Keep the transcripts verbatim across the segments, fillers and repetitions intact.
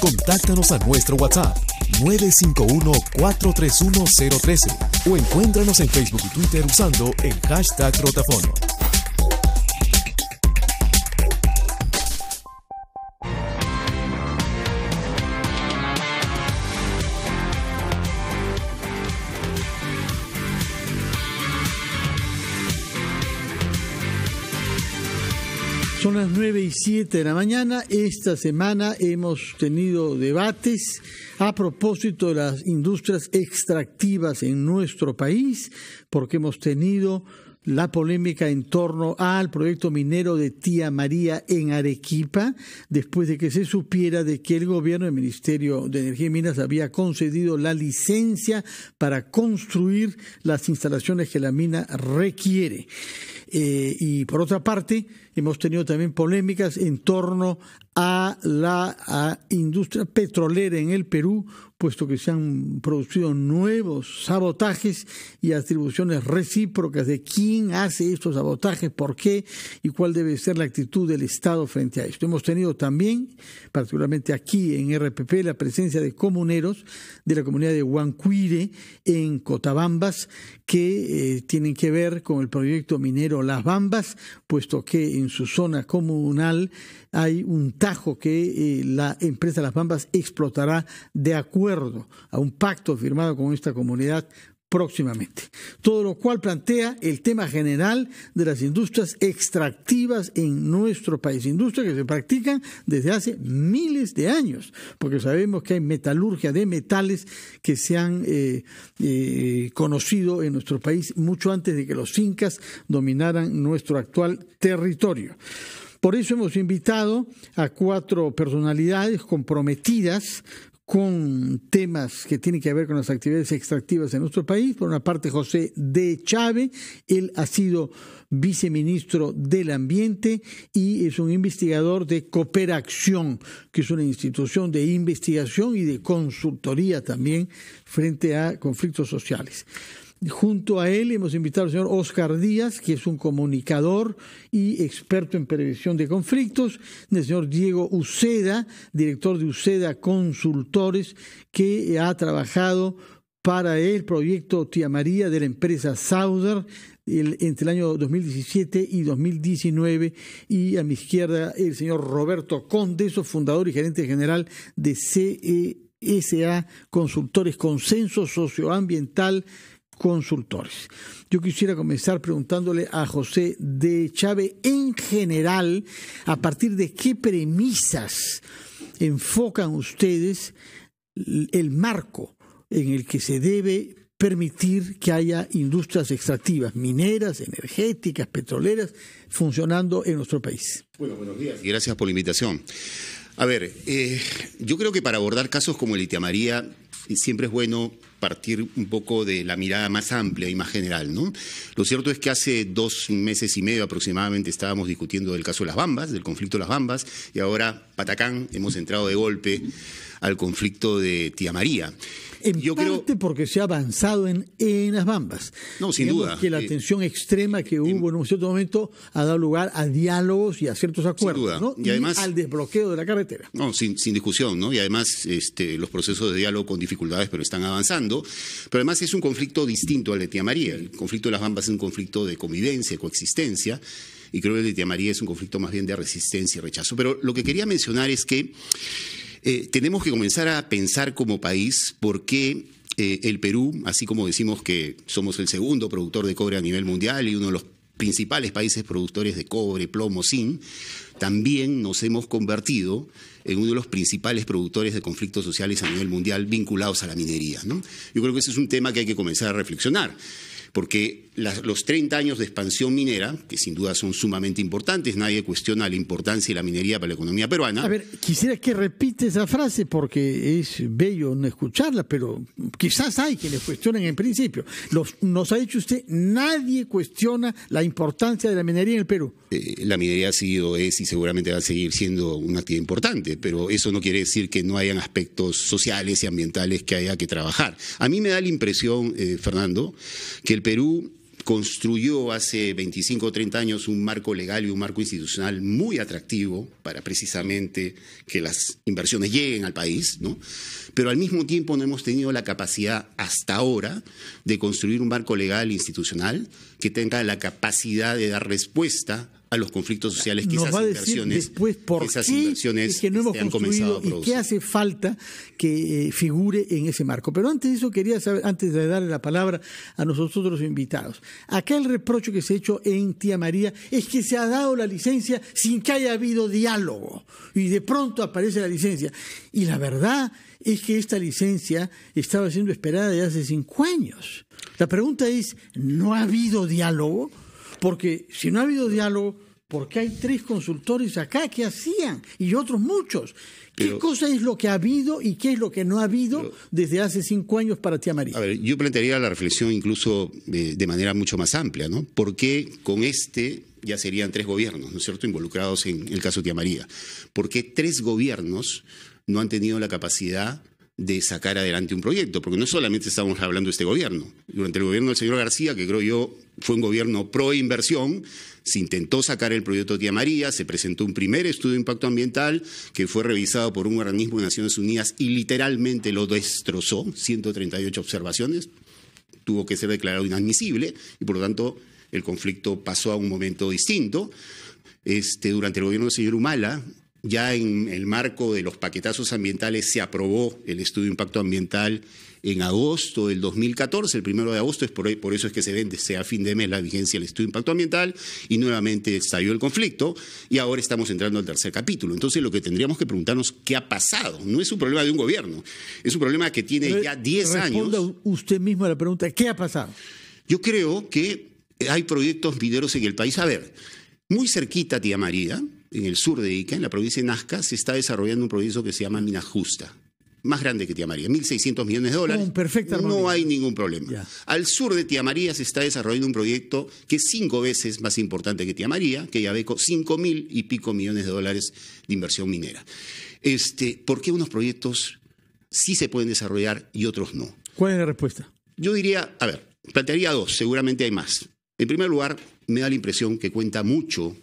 Contáctanos a nuestro WhatsApp nueve cinco uno, cuatro tres uno, cero uno tres o encuéntranos en Facebook y Twitter usando el hashtag Rotafono. Son las nueve y siete de la mañana. Esta semana hemos tenido debates a propósito de las industrias extractivas en nuestro país, porque hemos tenido la polémica en torno al proyecto minero de Tía María en Arequipa, después de que se supiera de que el gobierno del Ministerio de Energía y Minas había concedido la licencia para construir las instalaciones que la mina requiere. Eh, y por otra parte, hemos tenido también polémicas en torno a la a industria petrolera en el Perú, puesto que se han producido nuevos sabotajes y atribuciones recíprocas de quién hace estos sabotajes, por qué y cuál debe ser la actitud del Estado frente a esto. Hemos tenido también, particularmente aquí en R P P, la presencia de comuneros de la comunidad de Huancuire en Cotabambas, que eh, tienen que ver con el proyecto minero Las Bambas, puesto que en su zona comunal hay un tajo que eh, la empresa Las Bambas explotará de acuerdo a un pacto firmado con esta comunidad próximamente. Todo lo cual plantea el tema general de las industrias extractivas en nuestro país, industrias que se practican desde hace miles de años, porque sabemos que hay metalurgia de metales que se han eh, eh, conocido en nuestro país mucho antes de que los incas dominaran nuestro actual territorio. Por eso hemos invitado a cuatro personalidades comprometidas con temas que tienen que ver con las actividades extractivas en nuestro país. Por una parte, José D. Chávez, él ha sido viceministro del Ambiente y es un investigador de Cooperacción, que es una institución de investigación y de consultoría también frente a conflictos sociales. Junto a él hemos invitado al señor Oscar Díaz, que es un comunicador y experto en prevención de conflictos, del señor Diego Uceda, director de Uceda Consultores, que ha trabajado para el proyecto Tía María de la empresa Sauder el, entre el año dos mil diecisiete y dos mil diecinueve, y a mi izquierda el señor Roberto Condeso, fundador y gerente general de C E S A Consultores, Consenso Socioambiental Consultores. Yo quisiera comenzar preguntándole a José D. Chávez, en general, a partir de qué premisas enfocan ustedes el marco en el que se debe permitir que haya industrias extractivas, mineras, energéticas, petroleras, funcionando en nuestro país. Bueno, buenos días y gracias por la invitación. A ver, eh, yo creo que para abordar casos como el de Tía María siempre es bueno partir un poco de la mirada más amplia y más general, ¿no? Lo cierto es que hace dos meses y medio aproximadamente estábamos discutiendo del caso de Las Bambas, del conflicto de Las Bambas, y ahora, patacán, hemos entrado de golpe al conflicto de Tía María. En Yo parte creo... porque se ha avanzado en, en Las Bambas. No, sin Digamos duda. que la eh, tensión extrema que hubo en, en un cierto momento ha dado lugar a diálogos y a ciertos acuerdos, sin duda. ¿no? Y, además, y al desbloqueo de la carretera. No, sin, sin discusión, ¿no? Y además este, los procesos de diálogo con dificultades, pero están avanzando. Pero además es un conflicto distinto al de Tía María. El conflicto de Las Bambas es un conflicto de convivencia, coexistencia, y creo que el de Tía María es un conflicto más bien de resistencia y rechazo. Pero lo que quería mencionar es que eh, tenemos que comenzar a pensar como país por qué eh, el Perú, así como decimos que somos el segundo productor de cobre a nivel mundial y uno de los principales países productores de cobre, plomo, zinc, también nos hemos convertido en uno de los principales productores de conflictos sociales a nivel mundial vinculados a la minería, ¿no? Yo creo que ese es un tema que hay que comenzar a reflexionar, porque la, los treinta años de expansión minera, que sin duda son sumamente importantes, nadie cuestiona la importancia de la minería para la economía peruana. A ver, quisiera que repite esa frase porque es bello no escucharla, pero quizás hay quienes cuestionan en principio. Los, nos ha dicho usted, nadie cuestiona la importancia de la minería en el Perú. Eh, la minería ha sido, es y seguramente va a seguir siendo una actividad importante, pero eso no quiere decir que no hayan aspectos sociales y ambientales que haya que trabajar. A mí me da la impresión, eh, Fernando, que el Perú construyó hace veinticinco o treinta años un marco legal y un marco institucional muy atractivo para precisamente que las inversiones lleguen al país, ¿no? Pero al mismo tiempo no hemos tenido la capacidad hasta ahora de construir un marco legal e institucional que tenga la capacidad de dar respuesta a los conflictos sociales que Nos esas va a decir inversiones, después por que esas qué inversiones es que no hemos este, han comenzado a construido y producir. qué hace falta que eh, figure en ese marco. Pero antes de eso quería saber, antes de darle la palabra a nosotros los invitados, acá el reproche que se ha hecho en Tía María es que se ha dado la licencia sin que haya habido diálogo y de pronto aparece la licencia. Y la verdad es que esta licencia estaba siendo esperada desde hace cinco años. La pregunta es, ¿no ha habido diálogo? Porque si no ha habido diálogo, ¿por qué hay tres consultores acá que hacían? Y otros muchos. ¿Qué pero, cosa es lo que ha habido y qué es lo que no ha habido pero, desde hace cinco años para Tía María? A ver, yo plantearía la reflexión incluso de, de manera mucho más amplia, ¿no? ¿Por qué con este ya serían tres gobiernos, ¿no es cierto?, involucrados en el caso Tía María? ¿Por qué tres gobiernos no han tenido la capacidad de sacar adelante un proyecto? Porque no solamente estamos hablando de este gobierno. Durante el gobierno del señor García, que creo yo fue un gobierno pro inversión, se intentó sacar el proyecto Tía María, se presentó un primer estudio de impacto ambiental que fue revisado por un organismo de Naciones Unidas y literalmente lo destrozó, ciento treinta y ocho observaciones, tuvo que ser declarado inadmisible y por lo tanto el conflicto pasó a un momento distinto. Este, durante el gobierno del señor Humala, ya en el marco de los paquetazos ambientales se aprobó el estudio de impacto ambiental en agosto del dos mil catorce, el primero de agosto, es por, por eso es que se vence a fin de mes la vigencia del estudio de impacto ambiental y nuevamente estalló el conflicto y ahora estamos entrando al tercer capítulo. Entonces lo que tendríamos que preguntarnos, ¿qué ha pasado? No es un problema de un gobierno, es un problema que tiene Re, ya diez años. Responda usted mismo a la pregunta, ¿qué ha pasado? Yo creo que hay proyectos mineros en el país. A ver, muy cerquita a Tía María, en el sur de Ica, en la provincia de Nazca, se está desarrollando un proyecto que se llama Mina Justa, más grande que Tía María, mil seiscientos millones de dólares, no hay ningún problema. Ya. Al sur de Tía María se está desarrollando un proyecto que es cinco veces más importante que Tía María, que ya ve con cinco mil y pico millones de dólares de inversión minera. Este, ¿por qué unos proyectos sí se pueden desarrollar y otros no? ¿Cuál es la respuesta? Yo diría, a ver, plantearía dos, seguramente hay más. En primer lugar, me da la impresión que cuenta mucho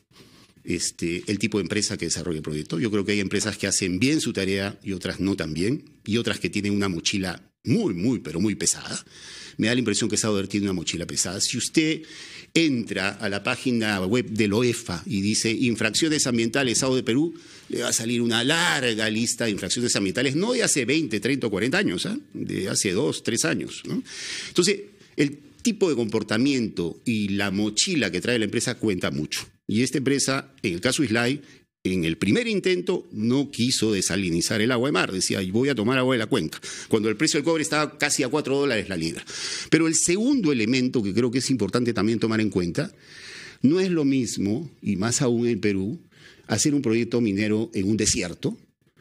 Este, el tipo de empresa que desarrolla el proyecto. Yo creo que hay empresas que hacen bien su tarea y otras no tan bien, y otras que tienen una mochila muy, muy, pero muy pesada. Me da la impresión que Sauder tiene una mochila pesada. Si usted entra a la página web de la O E F A y dice infracciones ambientales Sauder Perú, le va a salir una larga lista de infracciones ambientales, no de hace veinte, treinta o cuarenta años, ¿eh? de hace dos, tres años, ¿no? Entonces, el tipo de comportamiento y la mochila que trae la empresa cuenta mucho. Y esta empresa, en el caso Islay, en el primer intento no quiso desalinizar el agua de mar. Decía, voy a tomar agua de la cuenca, cuando el precio del cobre estaba casi a cuatro dólares la libra. Pero el segundo elemento que creo que es importante también tomar en cuenta, no es lo mismo, y más aún en Perú, hacer un proyecto minero en un desierto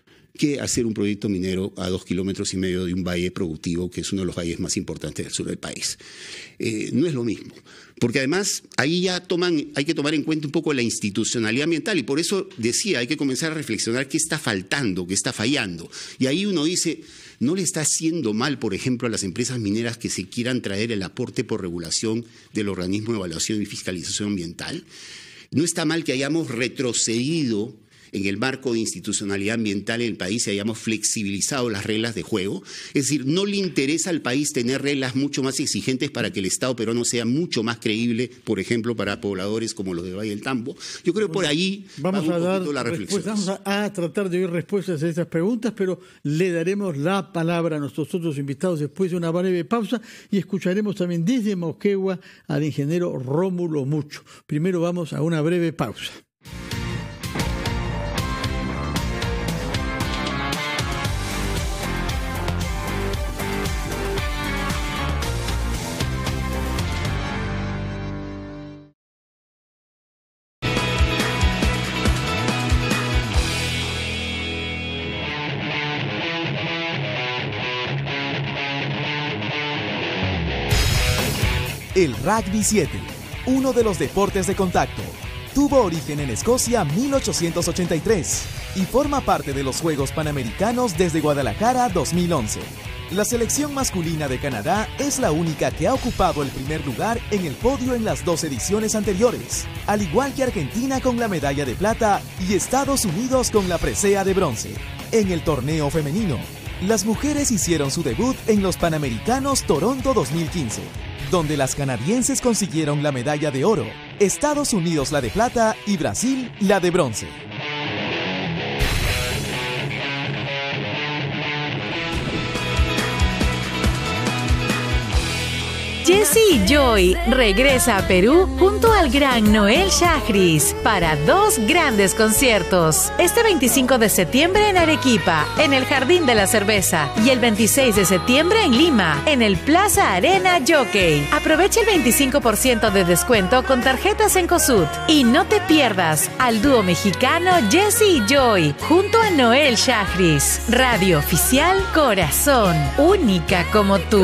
que hacer un proyecto minero a dos kilómetros y medio de un valle productivo, que es uno de los valles más importantes del sur del país. Eh, no es lo mismo, porque además ahí ya toman, hay que tomar en cuenta un poco la institucionalidad ambiental, y por eso decía, hay que comenzar a reflexionar qué está faltando, qué está fallando. Y ahí uno dice, ¿no le está haciendo mal, por ejemplo, a las empresas mineras que se quieran traer el aporte por regulación del organismo de evaluación y fiscalización ambiental? ¿No está mal que hayamos retrocedido en el marco de institucionalidad ambiental en el país y hayamos flexibilizado las reglas de juego? Es decir, ¿no le interesa al país tener reglas mucho más exigentes para que el Estado peruano sea mucho más creíble, por ejemplo, para pobladores como los de Valle del Tambo? Yo creo que por ahí vamos va un a dar poquito la reflexión. Vamos a, a tratar de oír respuestas a estas preguntas, pero le daremos la palabra a nuestros otros invitados después de una breve pausa y escucharemos también desde Moquegua al ingeniero Rómulo Mucho. Primero vamos a una breve pausa. El rugby siete, uno de los deportes de contacto, tuvo origen en Escocia mil ochocientos ochenta y tres y forma parte de los Juegos Panamericanos desde Guadalajara dos mil once. La selección masculina de Canadá es la única que ha ocupado el primer lugar en el podio en las dos ediciones anteriores, al igual que Argentina con la medalla de plata y Estados Unidos con la presea de bronce. En el torneo femenino, las mujeres hicieron su debut en los Panamericanos Toronto dos mil quince, donde las canadienses consiguieron la medalla de oro, Estados Unidos la de plata y Brasil la de bronce. Jesse Joy regresa a Perú junto al gran Noel Shahriz para dos grandes conciertos. Este veinticinco de septiembre en Arequipa, en el Jardín de la Cerveza, y el veintiséis de septiembre en Lima, en el Plaza Arena Jockey. Aprovecha el veinticinco por ciento de descuento con tarjetas en COSUD. Y no te pierdas al dúo mexicano Jesse Joy junto a Noel Shahriz. Radio oficial Corazón, única como tú.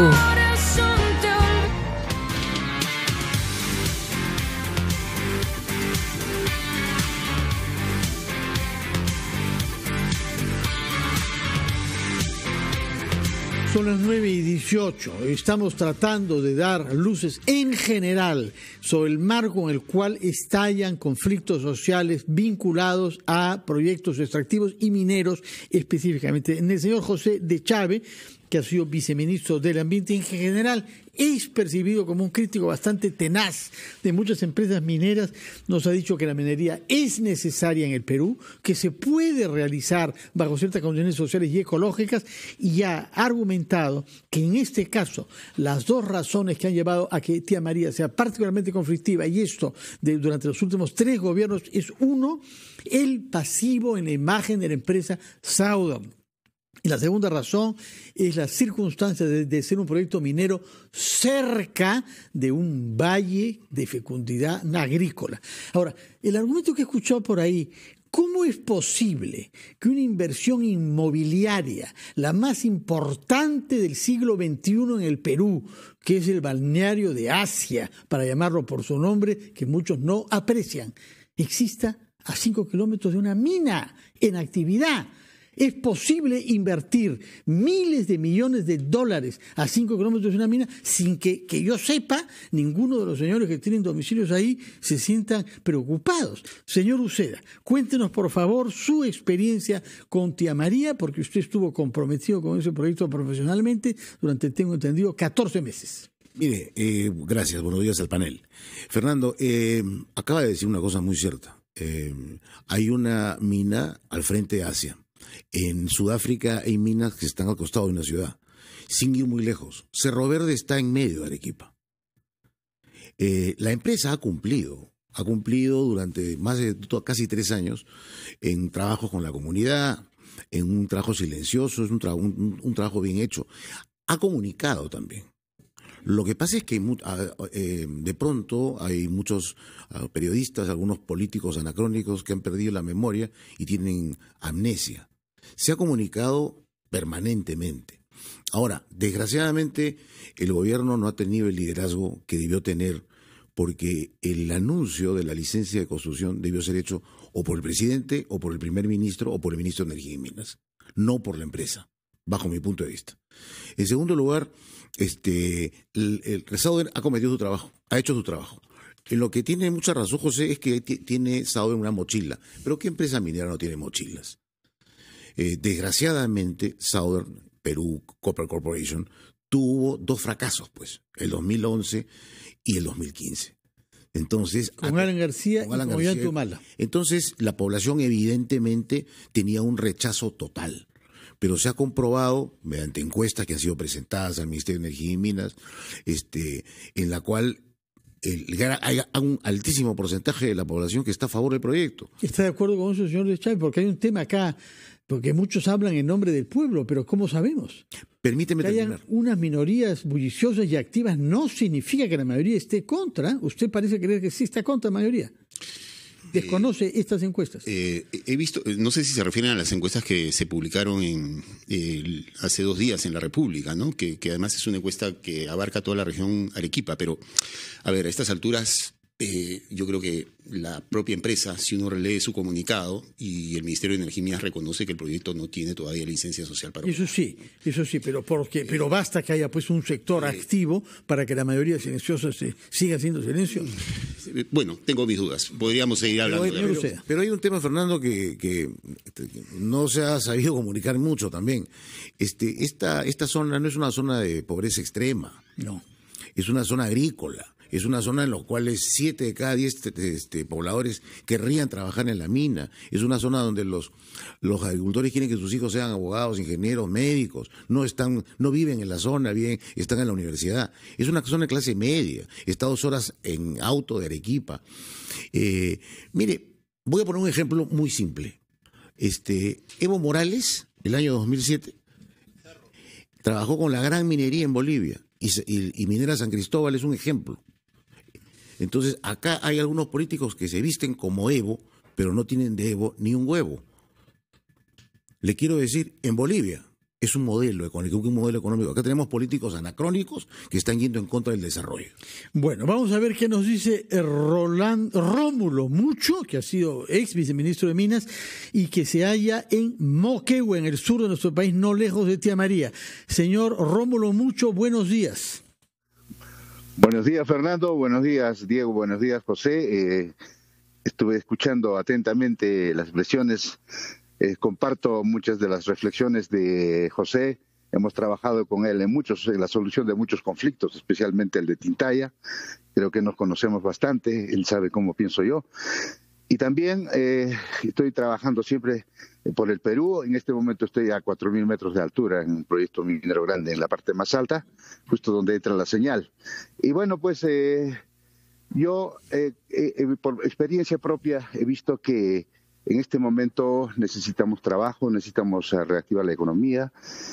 Son las nueve y dieciocho. Estamos tratando de dar luces en general sobre el marco en el cual estallan conflictos sociales vinculados a proyectos extractivos y mineros, específicamente en el señor José de Chávez, que ha sido viceministro del Ambiente en general, es percibido como un crítico bastante tenaz de muchas empresas mineras. Nos ha dicho que la minería es necesaria en el Perú, que se puede realizar bajo ciertas condiciones sociales y ecológicas, y ha argumentado que en este caso las dos razones que han llevado a que Tía María sea particularmente conflictiva, y esto de, durante los últimos tres gobiernos, es uno, el pasivo en la imagen de la empresa Southern. Y la segunda razón es la circunstancia de, de ser un proyecto minero cerca de un valle de fecundidad agrícola. Ahora, el argumento que he escuchado por ahí, ¿cómo es posible que una inversión inmobiliaria, la más importante del siglo veintiuno en el Perú, que es el balneario de Asia, para llamarlo por su nombre, que muchos no aprecian, exista a cinco kilómetros de una mina en actividad? Es posible invertir miles de millones de dólares a cinco kilómetros de una mina sin que, que yo sepa, ninguno de los señores que tienen domicilios ahí se sientan preocupados. Señor Uceda, cuéntenos por favor su experiencia con Tía María, porque usted estuvo comprometido con ese proyecto profesionalmente durante, tengo entendido, catorce meses. Mire, eh, gracias, buenos días al panel. Fernando, eh, acaba de decir una cosa muy cierta. Eh, hay una mina al frente de Asia. En Sudáfrica hay minas que están al costado de una ciudad, sin ir muy lejos. Cerro Verde está en medio de Arequipa. Eh, la empresa ha cumplido, ha cumplido durante más de casi tres años en trabajos con la comunidad, en un trabajo silencioso, es un, tra un, un trabajo bien hecho. Ha comunicado también. Lo que pasa es que eh, de pronto hay muchos uh, periodistas, algunos políticos anacrónicos que han perdido la memoria y tienen amnesia. Se ha comunicado permanentemente. Ahora, desgraciadamente, el gobierno no ha tenido el liderazgo que debió tener, porque el anuncio de la licencia de construcción debió ser hecho o por el presidente, o por el primer ministro, o por el ministro de Energía y Minas, no por la empresa, bajo mi punto de vista. En segundo lugar, este, el, el Southern ha cometido su trabajo, ha hecho su trabajo. En lo que tiene mucha razón José es que tiene Southern una mochila, pero ¿qué empresa minera no tiene mochilas? Eh, desgraciadamente, Southern Perú Copper Corporation tuvo dos fracasos, pues, el dos mil once y el dos mil quince. Entonces, con Alan García con Alan y con García, Ollantumala. Entonces, la población evidentemente tenía un rechazo total. Pero se ha comprobado, mediante encuestas que han sido presentadas al Ministerio de Energía y Minas, este, en la cual el, hay un altísimo porcentaje de la población que está a favor del proyecto. ¿Está de acuerdo con eso, señor de Chávez? Porque hay un tema acá, porque muchos hablan en nombre del pueblo, pero ¿cómo sabemos? Permíteme que terminar. hayan unas minorías bulliciosas y activas no significa que la mayoría esté contra. Usted parece creer que sí está contra la mayoría. ¿Desconoce eh, estas encuestas? Eh, he visto, no sé si se refieren a las encuestas que se publicaron en, eh, hace dos días en La República, ¿no? Que, que además es una encuesta que abarca toda la región Arequipa, pero, a ver, a estas alturas Eh, yo creo que la propia empresa, si uno relee su comunicado, y el Ministerio de Energía y Minas reconoce que el proyecto no tiene todavía licencia social para eso sí, eso sí, pero porque, pero basta que haya pues un sector activo para que la mayoría silenciosa se siga haciendo silencio. Bueno, tengo mis dudas. Podríamos seguir hablando. Pero, de pero, pero hay un tema, Fernando, que, que no se ha sabido comunicar mucho también. Este, esta, esta zona no es una zona de pobreza extrema. No. Es una zona agrícola. Es una zona en la cual siete de cada diez este, pobladores querrían trabajar en la mina. Es una zona donde los, los agricultores quieren que sus hijos sean abogados, ingenieros, médicos. No están, no viven en la zona, bien, están en la universidad. Es una zona de clase media. Está dos horas en auto de Arequipa. Eh, mire, voy a poner un ejemplo muy simple. Este, Evo Morales, el año dos mil siete, trabajó con la gran minería en Bolivia. Y, y, y Minera San Cristóbal es un ejemplo. Entonces, acá hay algunos políticos que se visten como Evo, pero no tienen de Evo ni un huevo. Le quiero decir, en Bolivia es un modelo económico, un modelo económico. Acá tenemos políticos anacrónicos que están yendo en contra del desarrollo. Bueno, vamos a ver qué nos dice Roland, Rómulo Mucho, que ha sido ex viceministro de Minas y que se halla en Moquegua, en el sur de nuestro país, no lejos de Tía María. Señor Rómulo Mucho, buenos días. Buenos días, Fernando. Buenos días, Diego. Buenos días, José. Eh, estuve escuchando atentamente las expresiones. Eh, comparto muchas de las reflexiones de José. Hemos trabajado con él en muchos, en la solución de muchos conflictos, especialmente el de Tintaya. Creo que nos conocemos bastante. Él sabe cómo pienso yo. Y también eh, estoy trabajando siempre por el Perú. En este momento estoy a cuatro mil metros de altura en un proyecto minero grande en la parte más alta, justo donde entra la señal. Y bueno, pues eh, yo eh, eh, por experiencia propia he visto que en este momento necesitamos trabajo, necesitamos reactivar la economía,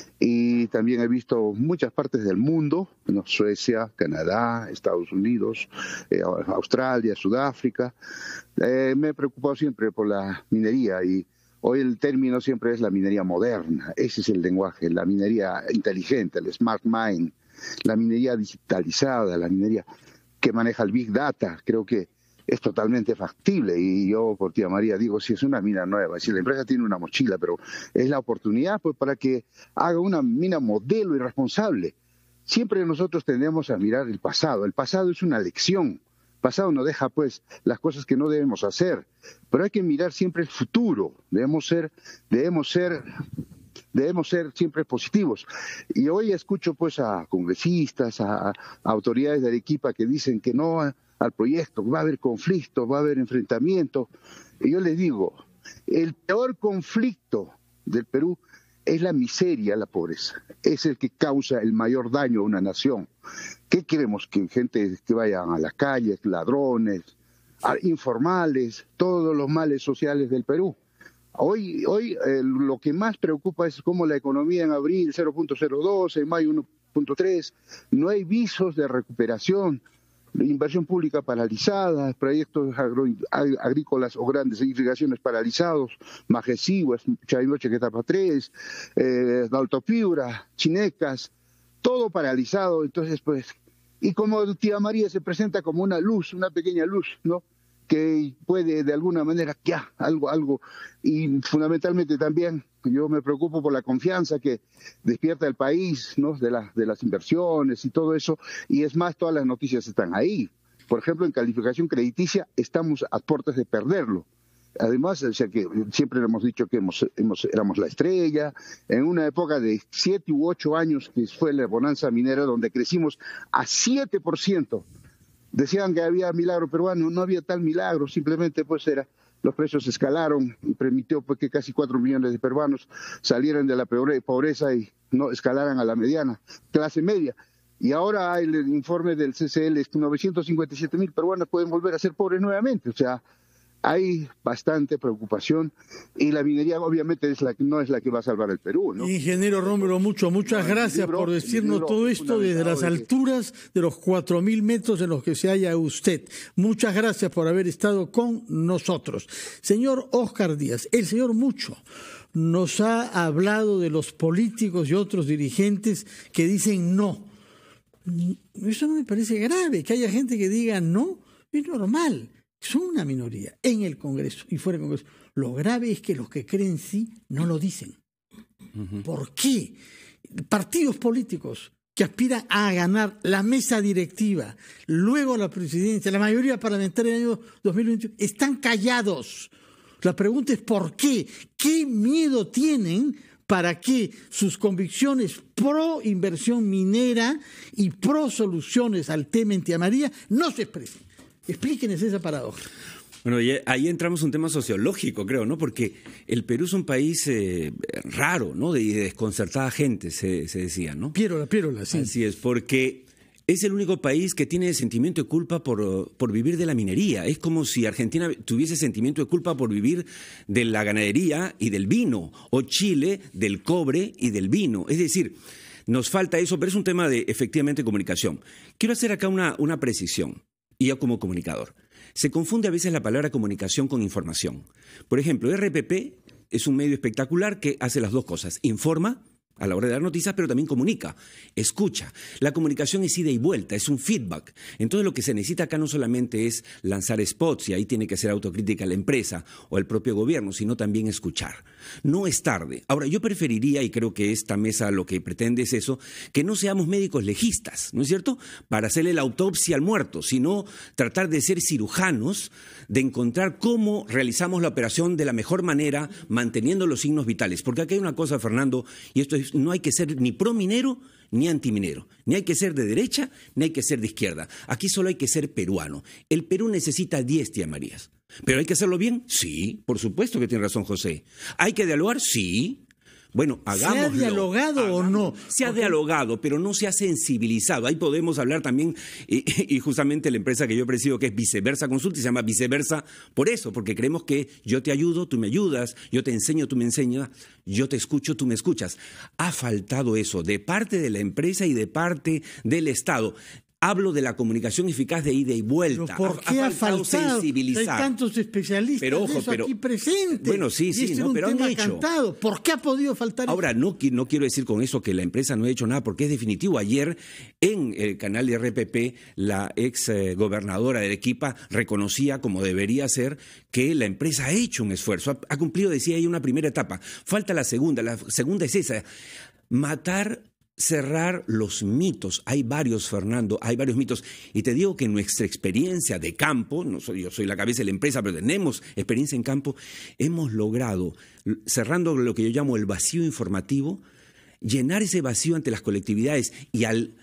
y también he visto muchas partes del mundo, ¿no? Suecia, Canadá, Estados Unidos, eh, Australia, Sudáfrica. Eh, me he preocupado siempre por la minería, y hoy el término siempre es la minería moderna. Ese es el lenguaje, la minería inteligente, el smart mine, la minería digitalizada, la minería que maneja el big data. Creo que es totalmente factible, y yo por Tía María digo, si es una mina nueva, si la empresa tiene una mochila, pero es la oportunidad pues para que haga una mina modelo y responsable. Siempre nosotros tendemos a mirar el pasado. El pasado es una lección. El pasado nos deja pues las cosas que no debemos hacer, pero hay que mirar siempre el futuro. Debemos ser, debemos ser Debemos ser siempre positivos. Y hoy escucho pues a congresistas, a, a autoridades de Arequipa que dicen que no a, al proyecto, va a haber conflicto, va a haber enfrentamiento. Y yo les digo, el peor conflicto del Perú es la miseria, la pobreza. Es el que causa el mayor daño a una nación. ¿Qué queremos? Que gente que vayan a las calles, ladrones, informales, todos los males sociales del Perú. Hoy, hoy eh, lo que más preocupa es cómo la economía en abril cero punto cero dos, en mayo uno punto tres, no hay visos de recuperación, inversión pública paralizada, proyectos agro, agrícolas o grandes irrigaciones paralizados, Majesiwa, Chavimoche que tapa tres, eh, Alto Piura, Chinecas, todo paralizado. Entonces pues, y como Tía María se presenta como una luz, una pequeña luz, ¿no?, que puede de alguna manera, ya, algo, algo, y fundamentalmente también yo me preocupo por la confianza que despierta el país, ¿no?, de, la, de las inversiones y todo eso, y es más, todas las noticias están ahí. Por ejemplo, en calificación crediticia estamos a puertas de perderlo. Además, o sea, que siempre le hemos dicho que hemos, hemos, éramos la estrella, en una época de siete u ocho años, que fue la bonanza minera, donde crecimos a siete por ciento. Decían que había milagro peruano, no había tal milagro, simplemente pues era, los precios escalaron y permitió pues que casi cuatro millones de peruanos salieran de la pobreza y no escalaran a la mediana, clase media. Y ahora hay el informe del C C L, novecientos cincuenta y siete mil peruanos pueden volver a ser pobres nuevamente, o sea, hay bastante preocupación, y la minería obviamente es la que, no es la que va a salvar el Perú, ¿no? Ingeniero Rómulo Mucho, muchas no, gracias libro, por decirnos libro, todo esto desde las alturas de los cuatro mil metros en los que se halla usted. Muchas gracias por haber estado con nosotros. Señor Óscar Díaz, el señor Mucho nos ha hablado de los políticos y otros dirigentes que dicen no. Eso no me parece grave, que haya gente que diga no, Es normal, son una minoría en el Congreso y fuera del Congreso. Lo grave es que los que creen sí no lo dicen. Uh-huh. ¿Por qué? Partidos políticos que aspiran a ganar la mesa directiva, luego la presidencia, la mayoría parlamentaria del año dos mil veintiuno, están callados. La pregunta es ¿por qué? ¿Qué miedo tienen para que sus convicciones pro inversión minera y pro soluciones al tema en Tía María no se expresen? Explíquenos esa paradoja. Bueno, ahí entramos en un tema sociológico, creo, ¿no? Porque el Perú es un país eh, raro, ¿no? De, de desconcertada gente, se, se decía, ¿no? Piérola, piérola, sí. Así es, porque es el único país que tiene sentimiento de culpa por, por vivir de la minería. Es como si Argentina tuviese sentimiento de culpa por vivir de la ganadería y del vino, o Chile del cobre y del vino. Es decir, nos falta eso, pero es un tema de, efectivamente, comunicación. Quiero hacer acá una, una precisión, y yo como comunicador. Se confunde a veces la palabra comunicación con información. Por ejemplo, R P P es un medio espectacular que hace las dos cosas. Informa a la hora de dar noticias, pero también comunica, escucha. La comunicación es ida y vuelta, es un feedback. Entonces lo que se necesita acá no solamente es lanzar spots, y ahí tiene que hacer autocrítica la empresa o el propio gobierno, sino también escuchar. No es tarde. Ahora, yo preferiría, y creo que esta mesa lo que pretende es eso, que no seamos médicos legistas, ¿no es cierto?, para hacerle la autopsia al muerto, sino tratar de ser cirujanos, de encontrar cómo realizamos la operación de la mejor manera, manteniendo los signos vitales. Porque aquí hay una cosa, Fernando, y esto es, no hay que ser ni pro minero ni antiminero, ni hay que ser de derecha ni hay que ser de izquierda. Aquí solo hay que ser peruano. El Perú necesita diez Tía Marías. ¿Pero hay que hacerlo bien? Sí, por supuesto que tiene razón José. ¿Hay que dialogar? Sí. Bueno, hagámoslo. ¿Se ha dialogado hagámoslo. o no? Se ha okay. dialogado, pero no se ha sensibilizado. Ahí podemos hablar también, y, y justamente la empresa que yo presido, que es Viceversa Consulta, se llama Viceversa por eso, porque creemos que yo te ayudo, tú me ayudas, yo te enseño, tú me enseñas, yo te escucho, tú me escuchas. Ha faltado eso de parte de la empresa y de parte del Estado. Hablo de la comunicación eficaz de ida y vuelta. ¿Pero ¿Por qué ha, ha faltado, faltado sensibilizar? Hay tantos especialistas pero, ojo, de eso pero, aquí presentes. Bueno, sí, sí, este no, pero han hecho. Cantado. ¿Por qué ha podido faltar Ahora, eso? no, no quiero decir con eso que la empresa no ha hecho nada, porque es definitivo. Ayer, en el canal de R P P, la ex eh, gobernadora de Arequipa reconocía, como debería ser, que la empresa ha hecho un esfuerzo. Ha, ha cumplido, decía ella, una primera etapa. Falta la segunda. La segunda es esa. Matar... cerrar los mitos. Hay varios, Fernando, hay varios mitos. Y te digo que en nuestra experiencia de campo, no soy, yo soy la cabeza de la empresa, pero tenemos experiencia en campo, hemos logrado, cerrando lo que yo llamo el vacío informativo, llenar ese vacío ante las colectividades y al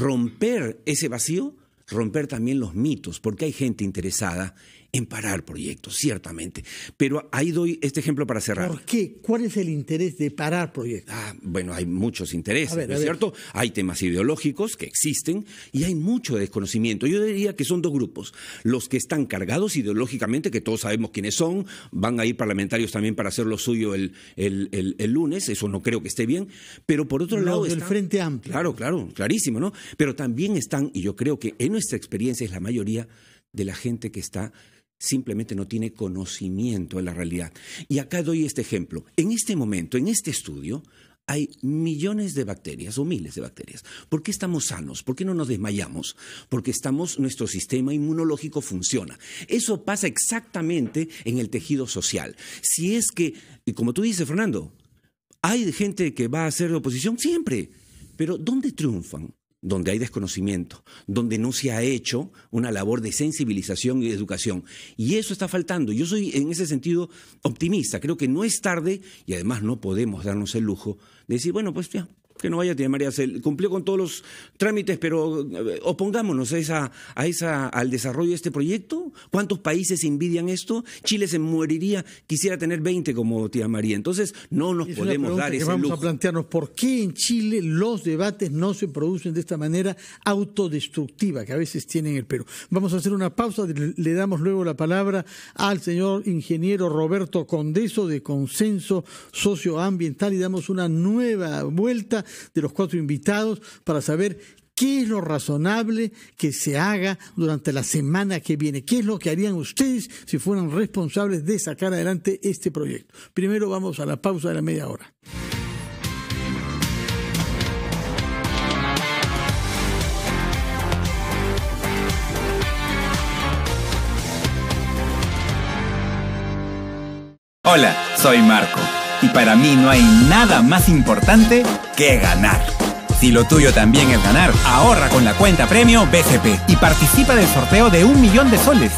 romper ese vacío, romper también los mitos, porque hay gente interesada en parar proyectos, ciertamente. Pero ahí doy este ejemplo para cerrar. ¿Por qué? ¿Cuál es el interés de parar proyectos? Ah, bueno, hay muchos intereses, ver, ¿no es cierto? Hay temas ideológicos que existen y hay mucho desconocimiento. Yo diría que son dos grupos. Los que están cargados ideológicamente, que todos sabemos quiénes son, van a ir parlamentarios también para hacer lo suyo el, el, el, el lunes, eso no creo que esté bien. Pero por otro Los lado... del están, Frente Amplio. Claro, claro, clarísimo, ¿no? Pero también están, y yo creo que en nuestra experiencia es la mayoría de la gente que está... simplemente no tiene conocimiento de la realidad. Y acá doy este ejemplo. En este momento, en este estudio, hay millones de bacterias o miles de bacterias. ¿Por qué estamos sanos? ¿Por qué no nos desmayamos? Porque estamos, nuestro sistema inmunológico funciona. Eso pasa exactamente en el tejido social. Si es que, y como tú dices, Fernando, hay gente que va a hacer oposición siempre, pero ¿dónde triunfan? Donde hay desconocimiento, donde no se ha hecho una labor de sensibilización y de educación. Y eso está faltando. Yo soy en ese sentido optimista. Creo que no es tarde y además no podemos darnos el lujo de decir, bueno, pues ya, que no vaya a Tía María, se cumplió con todos los trámites, pero eh, opongámonos a esa, a esa, al desarrollo de este proyecto. ¿Cuántos países envidian esto? Chile se moriría, quisiera tener veinte como Tía María. Entonces, no nos es podemos dar ese vamos lujo. Vamos a plantearnos por qué en Chile los debates no se producen de esta manera autodestructiva que a veces tienen el Perú. Vamos a hacer una pausa, le, le damos luego la palabra al señor ingeniero Roberto Condeso de Consenso Socioambiental y damos una nueva vuelta de los cuatro invitados para saber qué es lo razonable que se haga durante la semana que viene, qué es lo que harían ustedes si fueran responsables de sacar adelante este proyecto. Primero vamos a la pausa de la media hora. Hola, soy Marco. Y para mí no hay nada más importante que ganar. Si lo tuyo también es ganar, ahorra con la cuenta premio B C P y participa del sorteo de un millón de soles.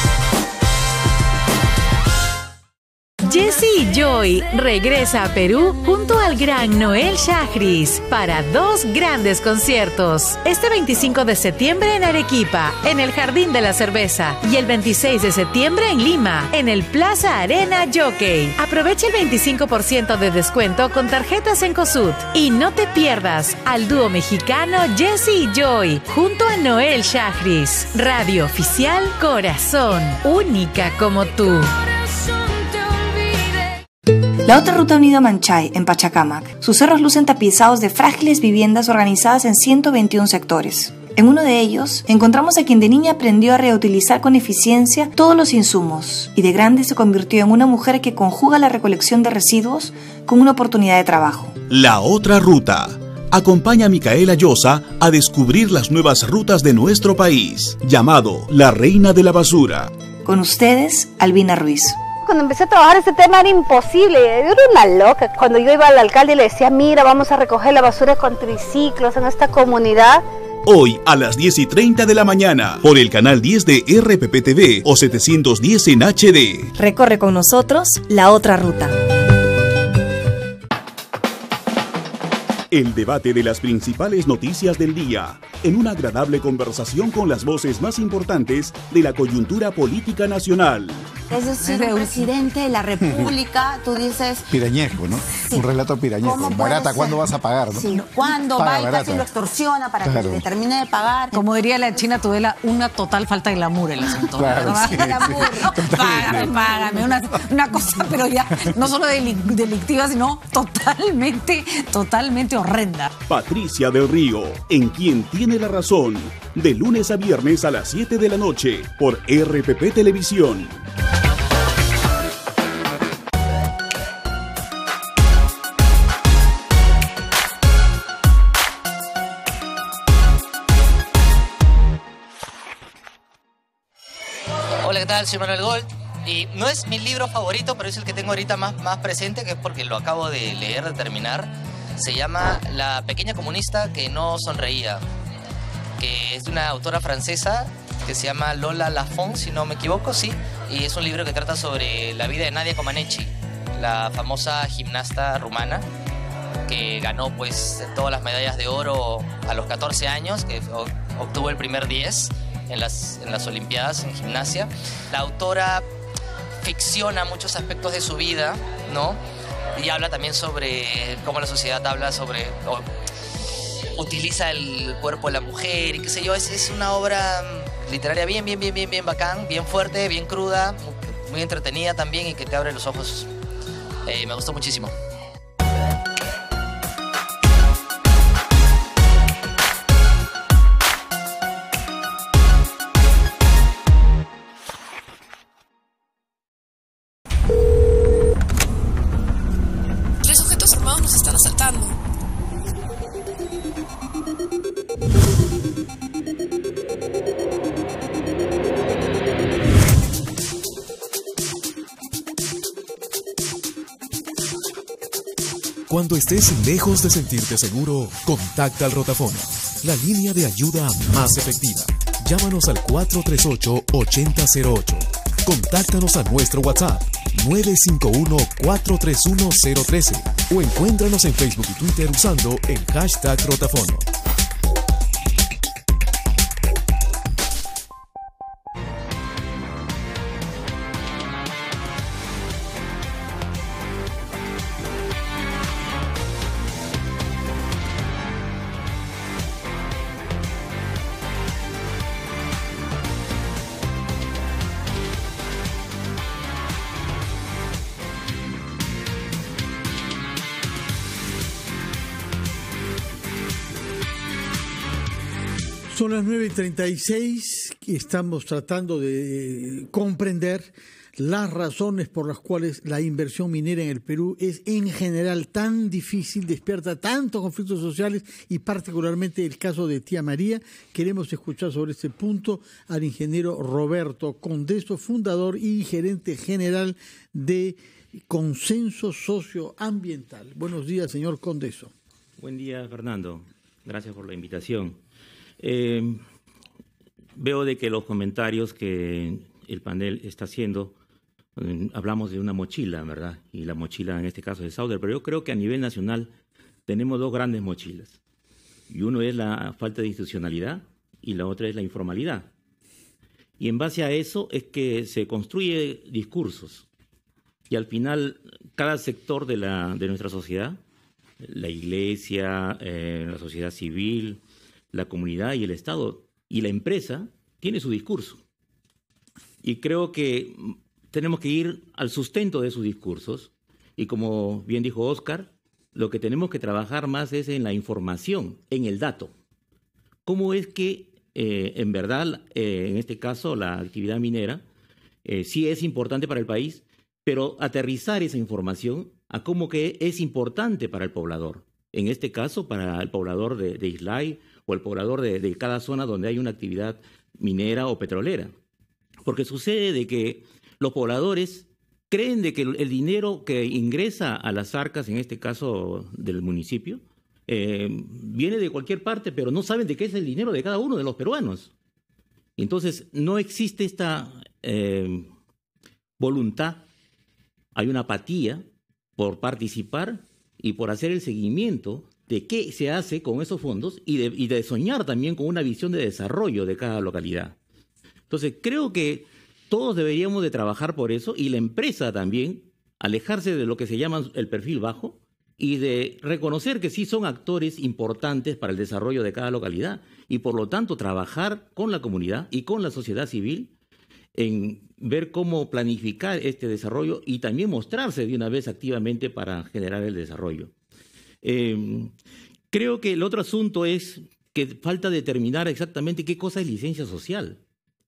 Jesse Joy regresa a Perú junto al gran Noel Shahriz para dos grandes conciertos. Este veinticinco de septiembre en Arequipa, en el Jardín de la Cerveza, y el veintiséis de septiembre en Lima, en el Plaza Arena Jockey. Aprovecha el veinticinco por ciento de descuento con tarjetas en COSUD. Y no te pierdas al dúo mexicano Jesse Joy junto a Noel Shahriz. Radio oficial Corazón, única como tú. La otra ruta unida a Manchay, en Pachacamac. Sus cerros lucen tapizados de frágiles viviendas organizadas en ciento veintiún sectores. En uno de ellos, encontramos a quien de niña aprendió a reutilizar con eficiencia todos los insumos y de grande se convirtió en una mujer que conjuga la recolección de residuos con una oportunidad de trabajo. La otra ruta. Acompaña a Micaela Llosa a descubrir las nuevas rutas de nuestro país, llamado La Reina de la Basura. Con ustedes, Albina Ruiz. Cuando empecé a trabajar este tema era imposible, yo era una loca. Cuando yo iba al alcalde y le decía, mira, vamos a recoger la basura con triciclos en esta comunidad. Hoy a las diez y treinta de la mañana, por el canal diez de R P P T V o setecientos diez en H D. Recorre con nosotros la otra ruta. El debate de las principales noticias del día, en una agradable conversación con las voces más importantes de la coyuntura política nacional. Es decir, el presidente de la República, tú dices... Pirañesco, ¿no? Sí. Un relato pirañesco. Barata, ¿cuándo vas a pagar? ¿No? Sí, ¿cuándo va y casi lo extorsiona para claro. que te termine de pagar? Como diría la China Tudela, una total falta de glamour el asunto. Claro, sí, glamour. Sí, págame, págame. Una, una cosa, pero ya no solo delictiva, sino totalmente, totalmente horrenda. Patricia del Río, en Quien Tiene la Razón, de lunes a viernes a las siete de la noche, por R P P Televisión. Hola, ¿qué tal? Soy Manuel Gold y no es mi libro favorito, pero es el que tengo ahorita más, más presente, que es porque lo acabo de leer, de terminar. Se llama La pequeña comunista que no sonreía, que es de una autora francesa que se llama Lola Lafont, si no me equivoco, sí, y es un libro que trata sobre la vida de Nadia Comaneci, la famosa gimnasta rumana que ganó pues todas las medallas de oro a los catorce años, que obtuvo el primer diez en las, en las Olimpiadas en gimnasia. La autora ficciona muchos aspectos de su vida, ¿no? Y habla también sobre cómo la sociedad habla sobre... O, utiliza el cuerpo de la mujer y qué sé yo. Es, es una obra literaria bien, bien, bien, bien, bien bacán, bien fuerte, bien cruda, muy entretenida también y que te abre los ojos. Eh, me gustó muchísimo. Tres sujetos armados nos están asaltando. Cuando estés lejos de sentirte seguro, contacta al Rotafono, la línea de ayuda más efectiva. Llámanos al cuatro tres ocho, ocho cero cero ocho. Contáctanos a nuestro WhatsApp nueve cinco uno, cuatro tres uno, cero uno tres o encuéntranos en Facebook y Twitter usando el hashtag Rotafono. Son las nueve y treinta y seis y estamos tratando de comprender las razones por las cuales la inversión minera en el Perú es en general tan difícil, despierta tantos conflictos sociales y particularmente el caso de Tía María. Queremos escuchar sobre este punto al ingeniero Roberto Condeso, fundador y gerente general de consenso socioambiental. Buenos días, señor Condeso. Buen día, Fernando. Gracias por la invitación. Eh, veo de que los comentarios que el panel está haciendo, eh, hablamos de una mochila, ¿verdad? Y la mochila en este caso es Sauder, pero yo creo que a nivel nacional tenemos dos grandes mochilas. Y uno es la falta de institucionalidad y la otra es la informalidad. Y en base a eso es que se construye discursos. Y al final, cada sector de, la, de nuestra sociedad, la iglesia, eh, la sociedad civil, la comunidad y el Estado y la empresa, tiene su discurso. Y creo que tenemos que ir al sustento de sus discursos. Y como bien dijo Oscar, lo que tenemos que trabajar más es en la información, en el dato. ¿Cómo es que, eh, en verdad, eh, en este caso, la actividad minera eh, sí es importante para el país, pero aterrizar esa información a cómo que es importante para el poblador? En este caso, para el poblador de, de Islay o el poblador de, de cada zona donde hay una actividad minera o petrolera. Porque sucede de que los pobladores creen de que el dinero que ingresa a las arcas, en este caso del municipio, eh, viene de cualquier parte, pero no saben de qué es el dinero de cada uno de los peruanos. Entonces, no existe esta eh, voluntad, hay una apatía por participar y por hacer el seguimiento de qué se hace con esos fondos y de, y de soñar también con una visión de desarrollo de cada localidad. Entonces, creo que todos deberíamos de trabajar por eso y la empresa también, alejarse de lo que se llama el perfil bajo y de reconocer que sí son actores importantes para el desarrollo de cada localidad y por lo tanto trabajar con la comunidad y con la sociedad civil en ver cómo planificar este desarrollo y también mostrarse de una vez activamente para generar el desarrollo. Eh, creo que el otro asunto es que falta determinar exactamente qué cosa es licencia social.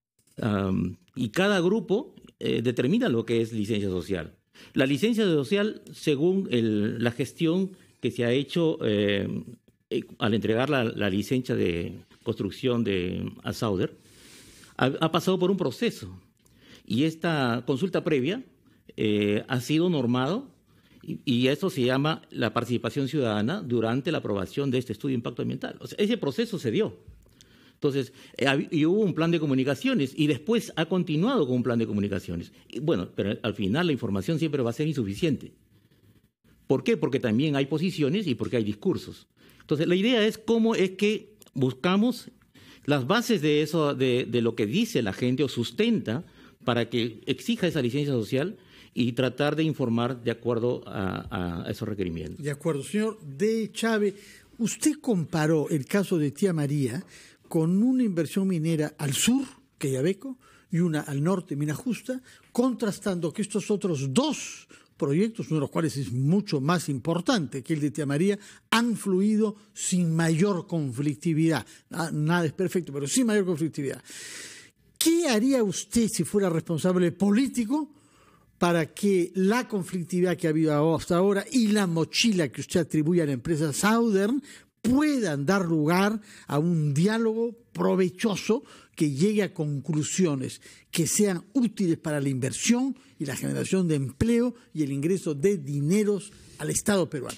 Um, y cada grupo eh, determina lo que es licencia social. La licencia social, según el, la gestión que se ha hecho eh, eh, al entregar la, la licencia de construcción de a Sauder, ha, ha pasado por un proceso. Y esta consulta previa eh, ha sido normado y, y eso se llama la participación ciudadana durante la aprobación de este estudio de impacto ambiental. O sea, ese proceso se dio. Entonces, eh, y hubo un plan de comunicaciones y después ha continuado con un plan de comunicaciones. Y bueno, pero al final la información siempre va a ser insuficiente. ¿Por qué? Porque también hay posiciones y porque hay discursos. Entonces, la idea es cómo es que buscamos las bases de eso, de, de lo que dice la gente o sustenta para que exija esa licencia social y tratar de informar de acuerdo a, a esos requerimientos. De acuerdo. Señor De Chávez, usted comparó el caso de Tía María con una inversión minera al sur, Quellaveco, y una al norte, Mina Justa, contrastando que estos otros dos proyectos, uno de los cuales es mucho más importante que el de Tía María, han fluido sin mayor conflictividad. Nada es perfecto, pero sin mayor conflictividad. ¿Qué haría usted si fuera responsable político para que la conflictividad que ha habido hasta ahora y la mochila que usted atribuye a la empresa Southern puedan dar lugar a un diálogo provechoso que llegue a conclusiones que sean útiles para la inversión y la generación de empleo y el ingreso de dineros al Estado peruano?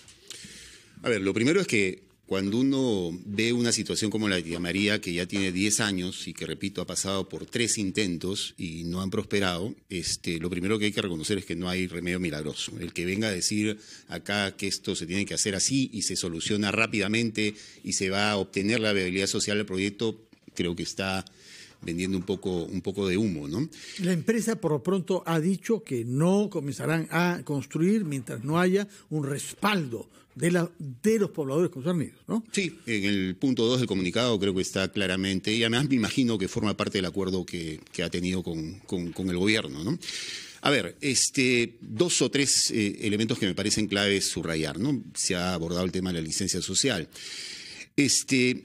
A ver, lo primero es que cuando uno ve una situación como la de Tía María, que ya tiene diez años y que, repito, ha pasado por tres intentos y no han prosperado, este, lo primero que hay que reconocer es que no hay remedio milagroso. El que venga a decir acá que esto se tiene que hacer así y se soluciona rápidamente y se va a obtener la viabilidad social del proyecto, creo que está vendiendo un poco, un poco de humo, ¿no? La empresa por lo pronto ha dicho que no comenzarán a construir mientras no haya un respaldo de, la, de los pobladores concernidos, ¿no? Sí, en el punto dos del comunicado creo que está claramente, y además me imagino que forma parte del acuerdo que, que ha tenido con, con, con el gobierno, ¿no? A ver, este, dos o tres eh, elementos que me parecen claves subrayar, ¿no? Se ha abordado el tema de la licencia social. Este...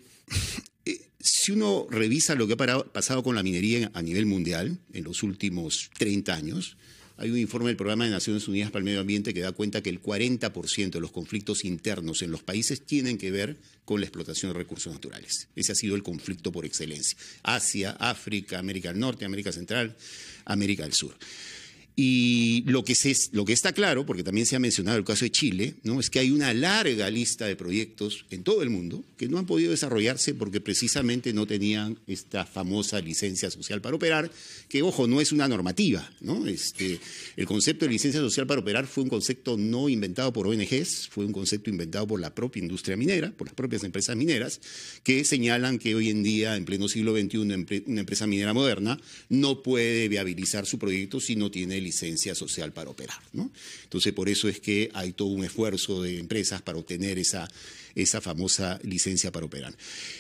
Si uno revisa lo que ha parado, pasado con la minería a nivel mundial en los últimos treinta años, hay un informe del Programa de Naciones Unidas para el Medio Ambiente que da cuenta que el cuarenta por ciento de los conflictos internos en los países tienen que ver con la explotación de recursos naturales. Ese ha sido el conflicto por excelencia. Asia, África, América del Norte, América Central, América del Sur. Y lo que, se, lo que está claro, porque también se ha mencionado el caso de Chile, ¿no? Es que hay una larga lista de proyectos en todo el mundo que no han podido desarrollarse porque precisamente no tenían esta famosa licencia social para operar, que, ojo, no es una normativa, ¿no? Este, el concepto de licencia social para operar fue un concepto no inventado por O N Ges, fue un concepto inventado por la propia industria minera, por las propias empresas mineras, que señalan que hoy en día, en pleno siglo veintiuno, una empresa minera moderna no puede viabilizar su proyecto si no tiene licencia social para operar, ¿no? Entonces, por eso es que hay todo un esfuerzo de empresas para obtener esa, esa famosa licencia para operar.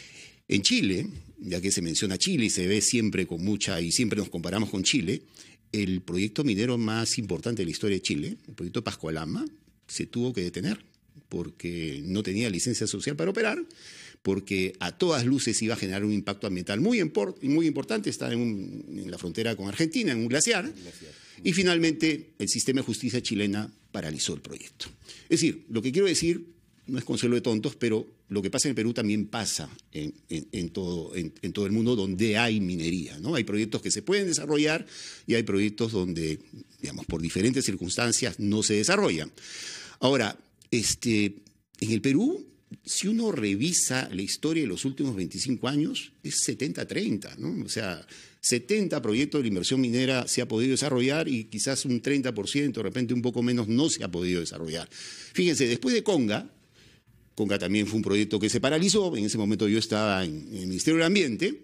En Chile, ya que se menciona Chile y se ve siempre con mucha, y siempre nos comparamos con Chile, el proyecto minero más importante de la historia de Chile, el proyecto Pascua-Lama, se tuvo que detener porque no tenía licencia social para operar, porque a todas luces iba a generar un impacto ambiental muy, import, muy importante, está en, un, en la frontera con Argentina, en un glaciar, un glaciar, y finalmente el sistema de justicia chilena paralizó el proyecto. Es decir, lo que quiero decir no es consuelo de tontos, pero lo que pasa en el Perú también pasa en, en, en, todo, en, en todo el mundo donde hay minería, ¿no? Hay proyectos que se pueden desarrollar y hay proyectos donde, digamos, por diferentes circunstancias no se desarrollan. Ahora, este, en el Perú, si uno revisa la historia de los últimos veinticinco años, es setenta a treinta, ¿no? O sea, setenta proyectos de inversión minera se ha podido desarrollar y quizás un treinta por ciento, de repente un poco menos, no se ha podido desarrollar. Fíjense, después de Conga, Conga también fue un proyecto que se paralizó, en ese momento yo estaba en, en el Ministerio del Ambiente,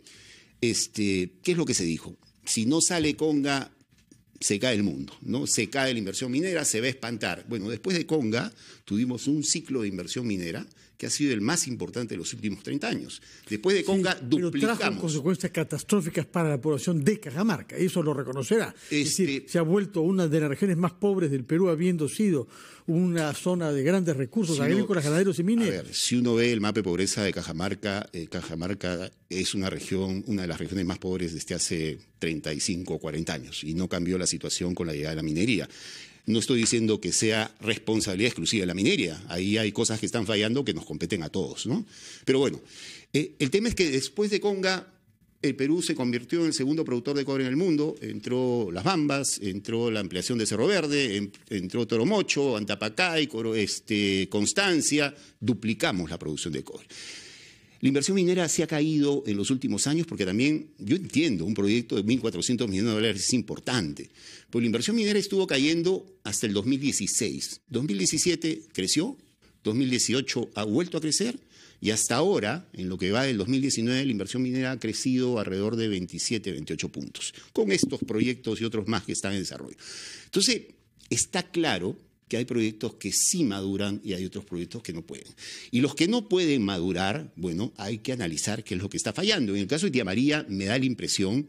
este, ¿qué es lo que se dijo? Si no sale Conga, se cae el mundo, ¿no? Se cae la inversión minera, se va a espantar. Bueno, después de Conga tuvimos un ciclo de inversión minera que ha sido el más importante de los últimos treinta años. Después de Conga sí, duplicamos. Pero trajo consecuencias catastróficas para la población de Cajamarca, eso lo reconocerá. Este... Es decir, se ha vuelto una de las regiones más pobres del Perú, habiendo sido una zona de grandes recursos si agrícolas, uno, ganaderos y mineros. A ver, si uno ve el mapa de pobreza de Cajamarca, eh, Cajamarca es una región, una de las regiones más pobres desde hace treinta y cinco o cuarenta años, y no cambió la situación con la llegada de la minería. No estoy diciendo que sea responsabilidad exclusiva de la minería. Ahí hay cosas que están fallando que nos competen a todos, ¿no? Pero bueno, eh, el tema es que después de Conga, el Perú se convirtió en el segundo productor de cobre en el mundo. Entró Las Bambas, entró la ampliación de Cerro Verde, entró Toromocho, Antapacay, este, Constancia. Duplicamos la producción de cobre. La inversión minera se ha caído en los últimos años porque también, yo entiendo, un proyecto de mil cuatrocientos millones de dólares es importante, pero la inversión minera estuvo cayendo hasta el dos mil dieciséis. dos mil diecisiete creció, dos mil dieciocho ha vuelto a crecer y hasta ahora, en lo que va del dos mil diecinueve, la inversión minera ha crecido alrededor de veintisiete, veintiocho puntos, con estos proyectos y otros más que están en desarrollo. Entonces, está claro que hay proyectos que sí maduran y hay otros proyectos que no pueden. Y los que no pueden madurar, bueno, hay que analizar qué es lo que está fallando. En el caso de Tía María, me da la impresión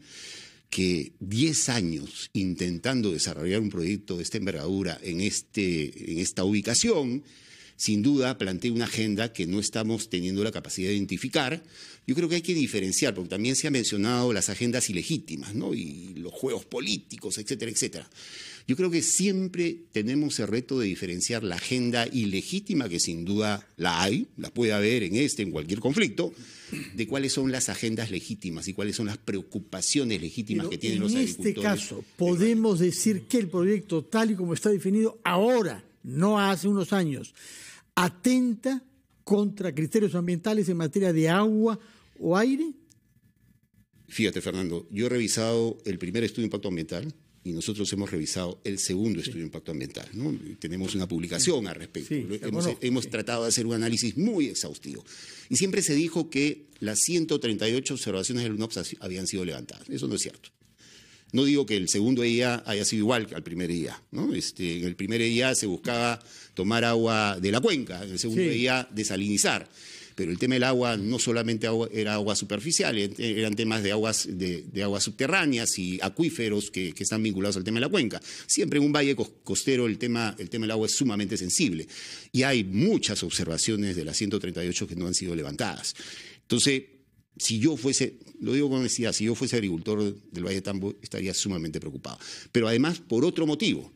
que diez años intentando desarrollar un proyecto de esta envergadura en, este, en esta ubicación, sin duda plantea una agenda que no estamos teniendo la capacidad de identificar. Yo creo que hay que diferenciar, porque también se han mencionado las agendas ilegítimas, ¿no? Y los juegos políticos, etcétera, etcétera. Yo creo que siempre tenemos el reto de diferenciar la agenda ilegítima, que sin duda la hay, la puede haber en este, en cualquier conflicto, de cuáles son las agendas legítimas y cuáles son las preocupaciones legítimas Pero que tienen los agricultores. En este caso, podemos decir que el proyecto, tal y como está definido ahora, no hace unos años, atenta contra criterios ambientales en materia de agua o aire. Fíjate, Fernando, yo he revisado el primer estudio de impacto ambiental y nosotros hemos revisado el segundo sí. estudio de impacto ambiental, ¿no? Tenemos una publicación sí. al respecto. Sí, hemos hemos sí. tratado de hacer un análisis muy exhaustivo. Y siempre se dijo que las ciento treinta y ocho observaciones del U N O P S habían sido levantadas. Eso no es cierto. No digo que el segundo E I A haya sido igual que al primer E I A, ¿no? Este, en el primer E I A se buscaba tomar agua de la cuenca, en el segundo sí. E I A desalinizar. Pero el tema del agua no solamente agua, era agua superficial, eran temas de aguas, de, de aguas subterráneas y acuíferos que, que están vinculados al tema de la cuenca. Siempre en un valle costero el tema, el tema del agua es sumamente sensible. Y hay muchas observaciones de las ciento treinta y ocho que no han sido levantadas. Entonces, si yo fuese, lo digo con honestidad, si yo fuese agricultor del Valle de Tambo, estaría sumamente preocupado. Pero además, por otro motivo,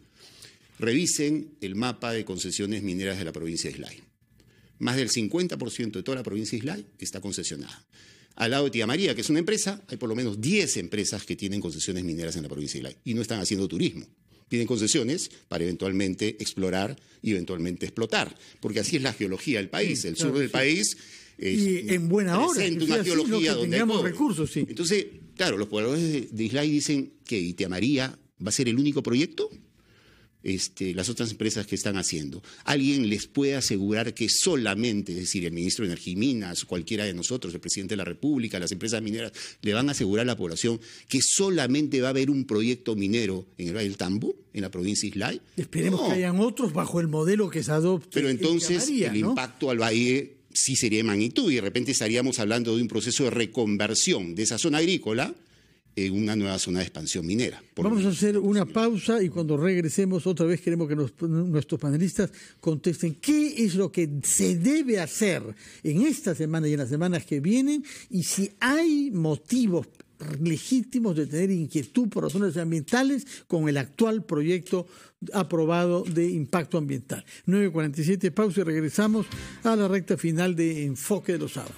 revisen el mapa de concesiones mineras de la provincia de Islay. Más del cincuenta por ciento de toda la provincia de Islay está concesionada. Al lado de Tía María, que es una empresa, hay por lo menos diez empresas que tienen concesiones mineras en la provincia de Islay y no están haciendo turismo. piden concesiones para eventualmente explorar y eventualmente explotar, porque así es la geología del país. El claro, sur del sí. país es y en buena hora, presenta una así, geología no, donde hay cobre. recursos, sí. Entonces, claro, los pobladores de, de Islay dicen que Itea María va a ser el único proyecto. Este, las otras empresas que están haciendo. ¿Alguien les puede asegurar que solamente, es decir, el ministro de Energía y Minas, cualquiera de nosotros, el presidente de la República, las empresas mineras, le van a asegurar a la población que solamente va a haber un proyecto minero en el Valle del Tambo, en la provincia de Islay? Esperemos no. que hayan otros bajo el modelo que se adopte. Pero entonces María, el ¿no? impacto al valle sí sería de magnitud y de repente estaríamos hablando de un proceso de reconversión de esa zona agrícola en una nueva zona de expansión minera. Vamos a hacer una pausa y cuando regresemos otra vez queremos que nos, nuestros panelistas contesten qué es lo que se debe hacer en esta semana y en las semanas que vienen y si hay motivos legítimos de tener inquietud por razones ambientales con el actual proyecto aprobado de impacto ambiental. nueve cuarenta y siete, pausa y regresamos a la recta final de Enfoque de los Sábados.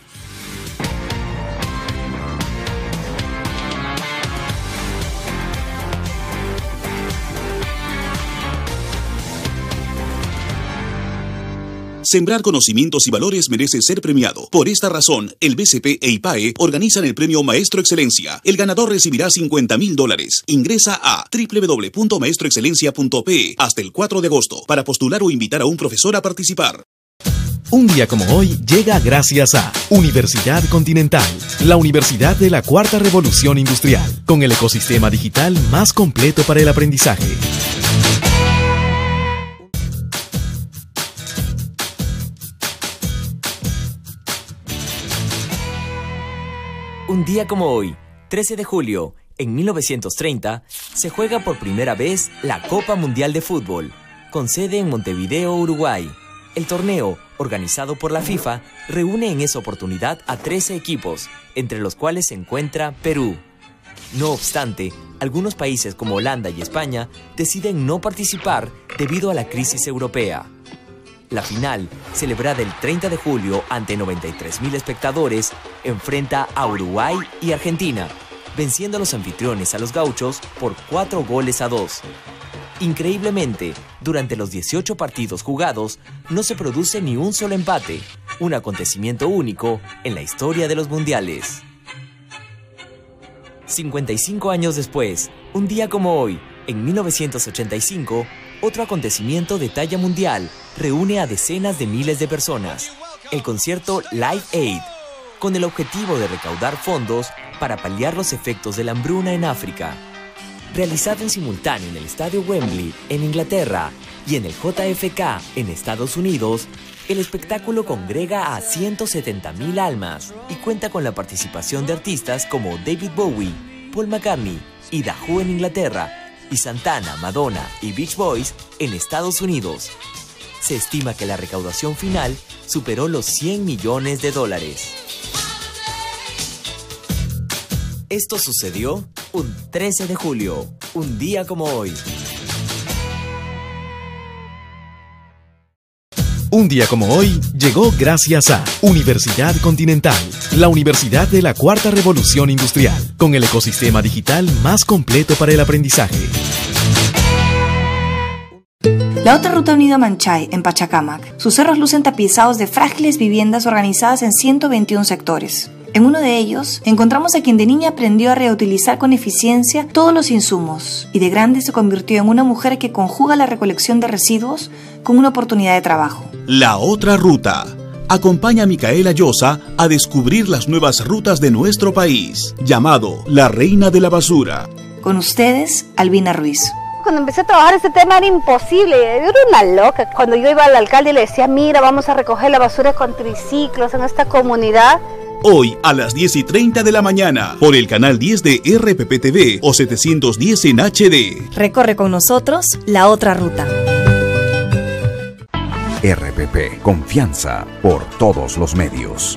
Sembrar conocimientos y valores merece ser premiado. Por esta razón, el B C P e I P A E organizan el premio Maestro Excelencia. El ganador recibirá cincuenta mil dólares. Ingresa a doble u doble u doble u punto maestro excelencia punto pe hasta el cuatro de agosto para postular o invitar a un profesor a participar. Un día como hoy llega gracias a Universidad Continental, la universidad de la Cuarta Revolución Industrial, con el ecosistema digital más completo para el aprendizaje. Un día como hoy, trece de julio, en mil novecientos treinta, se juega por primera vez la Copa Mundial de Fútbol, con sede en Montevideo, Uruguay. El torneo, organizado por la FIFA, reúne en esa oportunidad a trece equipos, entre los cuales se encuentra Perú. No obstante, algunos países como Holanda y España deciden no participar debido a la crisis europea. La final, celebrada el treinta de julio ante noventa y tres mil espectadores, enfrenta a Uruguay y Argentina, venciendo a los anfitriones a los gauchos por cuatro goles a dos. Increíblemente, durante los dieciocho partidos jugados, no se produce ni un solo empate, un acontecimiento único en la historia de los mundiales. cincuenta y cinco años después, un día como hoy, en mil novecientos ochenta y cinco, otro acontecimiento de talla mundial reúne a decenas de miles de personas, el concierto Live Aid, con el objetivo de recaudar fondos para paliar los efectos de la hambruna en África. Realizado en simultáneo en el Estadio Wembley, en Inglaterra, y en el J F K, en Estados Unidos, el espectáculo congrega a ciento setenta mil almas y cuenta con la participación de artistas como David Bowie, Paul McCartney y The Who en Inglaterra, y Santana, Madonna y Beach Boys en Estados Unidos. Se estima que la recaudación final superó los cien millones de dólares. Esto sucedió un trece de julio, un día como hoy. Un día como hoy llegó gracias a Universidad Continental, la universidad de la Cuarta Revolución Industrial, con el ecosistema digital más completo para el aprendizaje. La otra ruta unida a Manchay, en Pachacamac. Sus cerros lucen tapizados de frágiles viviendas organizadas en ciento veintiún sectores. En uno de ellos, encontramos a quien de niña aprendió a reutilizar con eficiencia todos los insumos y de grande se convirtió en una mujer que conjuga la recolección de residuos con una oportunidad de trabajo. La otra ruta. Acompaña a Micaela Llosa a descubrir las nuevas rutas de nuestro país, llamado La Reina de la Basura. Con ustedes, Albina Ruiz. Cuando empecé a trabajar este tema era imposible, yo era una loca. Cuando yo iba al alcalde y le decía, mira, vamos a recoger la basura con triciclos en esta comunidad. Hoy a las diez y treinta de la mañana, por el canal diez de R P P T V o setecientos diez en H D. Recorre con nosotros la otra ruta. R P P, confianza por todos los medios.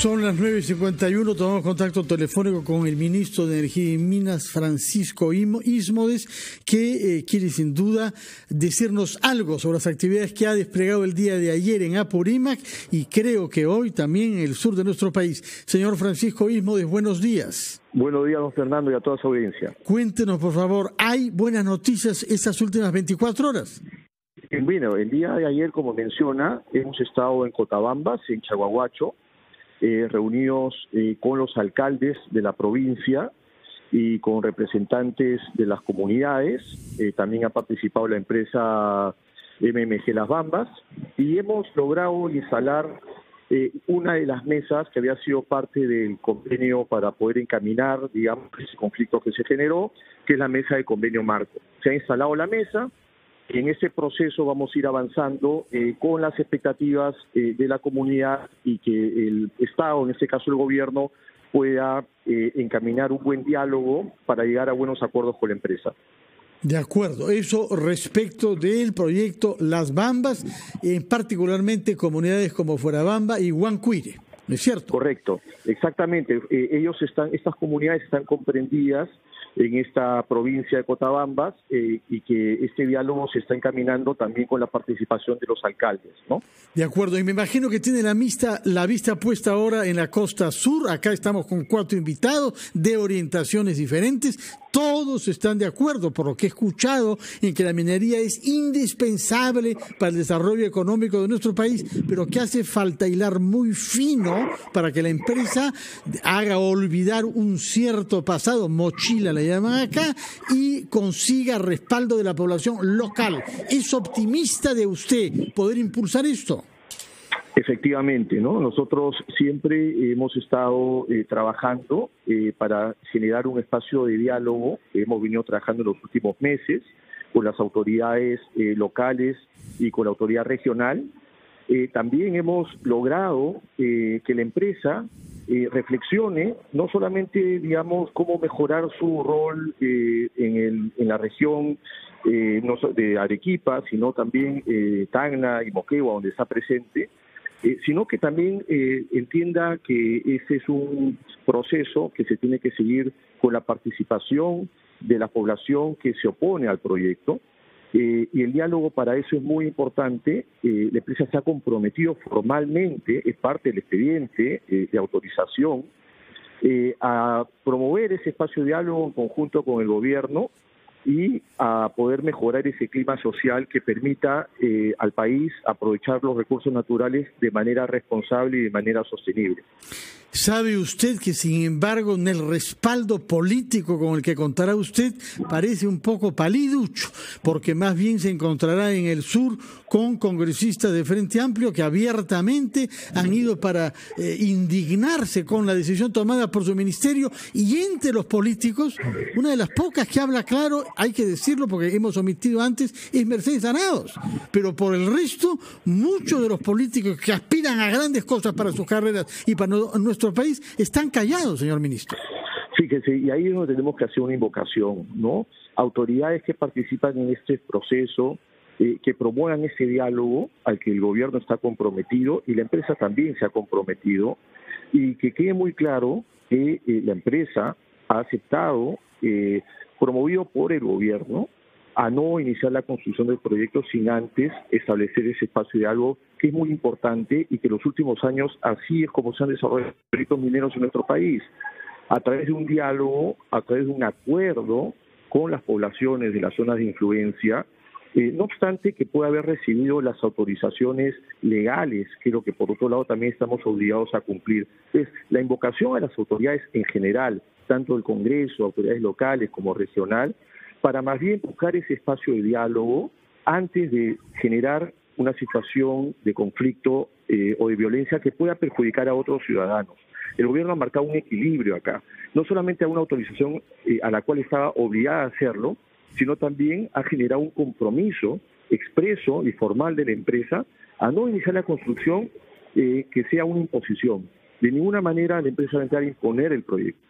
Son las nueve y cincuenta y uno, tomamos contacto telefónico con el ministro de Energía y Minas, Francisco Ismodes, que eh, quiere sin duda decirnos algo sobre las actividades que ha desplegado el día de ayer en Apurímac y creo que hoy también en el sur de nuestro país. Señor Francisco Ismodes, buenos días. Buenos días, don Fernando, y a toda su audiencia. Cuéntenos, por favor, ¿hay buenas noticias estas últimas veinticuatro horas? Bueno, el día de ayer, como menciona, hemos estado en Cotabambas, en Chaguaguacho, eh, reunidos eh, con los alcaldes de la provincia y con representantes de las comunidades. Eh, también ha participado la empresa M M G Las Bambas y hemos logrado instalar eh, una de las mesas que había sido parte del convenio para poder encaminar, digamos, ese conflicto que se generó, que es la mesa de convenio marco. Se ha instalado la mesa. En ese proceso vamos a ir avanzando eh, con las expectativas eh, de la comunidad y que el Estado, en este caso el gobierno, pueda eh, encaminar un buen diálogo para llegar a buenos acuerdos con la empresa. De acuerdo, eso respecto del proyecto Las Bambas, en particularmente comunidades como Fuerabamba y Huancuire, ¿no es cierto? Correcto, exactamente. Eh, ellos están, estas comunidades están comprendidas en esta provincia de Cotabambas eh, y que este diálogo se está encaminando también con la participación de los alcaldes, ¿no? De acuerdo, y me imagino que tiene la vista, la vista puesta ahora en la costa sur. Acá estamos con cuatro invitados de orientaciones diferentes. Todos están de acuerdo, por lo que he escuchado, en que la minería es indispensable para el desarrollo económico de nuestro país, pero que hace falta hilar muy fino para que la empresa haga olvidar un cierto pasado, mochila le llaman acá, y consiga respaldo de la población local. ¿Es optimista de usted poder impulsar esto? Efectivamente, ¿no? Nosotros siempre hemos estado eh, trabajando eh, para generar un espacio de diálogo. Hemos venido trabajando en los últimos meses con las autoridades eh, locales y con la autoridad regional. Eh, también hemos logrado eh, que la empresa eh, reflexione no solamente, digamos, cómo mejorar su rol eh, en, el, en la región eh, no, de Arequipa, sino también eh, Tacna y Moquegua, donde está presente, Eh, sino que también eh, entienda que ese es un proceso que se tiene que seguir con la participación de la población que se opone al proyecto, eh, y el diálogo para eso es muy importante. Eh, la empresa se ha comprometido formalmente, es parte del expediente eh, de autorización, eh, a promover ese espacio de diálogo en conjunto con el gobierno y a poder mejorar ese clima social que permita eh, al país aprovechar los recursos naturales de manera responsable y de manera sostenible. ¿Sabe usted que, sin embargo, en el respaldo político con el que contará usted parece un poco paliducho? Porque más bien se encontrará en el sur con congresistas de Frente Amplio que abiertamente han ido para eh, indignarse con la decisión tomada por su ministerio, y entre los políticos, una de las pocas que habla claro, hay que decirlo porque hemos omitido antes, es Mercedes Granados. Pero por el resto, muchos de los políticos que aspiran a grandes cosas para sus carreras y para no, nuestro país están callados, señor ministro. Fíjese, y ahí es donde tenemos que hacer una invocación, ¿no? Autoridades que participan en este proceso, eh, que promuevan ese diálogo al que el gobierno está comprometido y la empresa también se ha comprometido, y que quede muy claro que eh, la empresa ha aceptado, eh, promovido por el gobierno, a no iniciar la construcción del proyecto sin antes establecer ese espacio de diálogo, que es muy importante, y que en los últimos años así es como se han desarrollado los proyectos mineros en nuestro país, a través de un diálogo, a través de un acuerdo con las poblaciones de las zonas de influencia, eh, no obstante que pueda haber recibido las autorizaciones legales, que es lo que por otro lado también estamos obligados a cumplir. Es la invocación a las autoridades en general, tanto el Congreso, autoridades locales como regional, para más bien buscar ese espacio de diálogo antes de generar una situación de conflicto eh, o de violencia que pueda perjudicar a otros ciudadanos. El gobierno ha marcado un equilibrio acá, no solamente a una autorización eh, a la cual estaba obligada a hacerlo, sino también ha generado un compromiso expreso y formal de la empresa a no iniciar la construcción eh, que sea una imposición. De ninguna manera la empresa va a entrar a imponer el proyecto.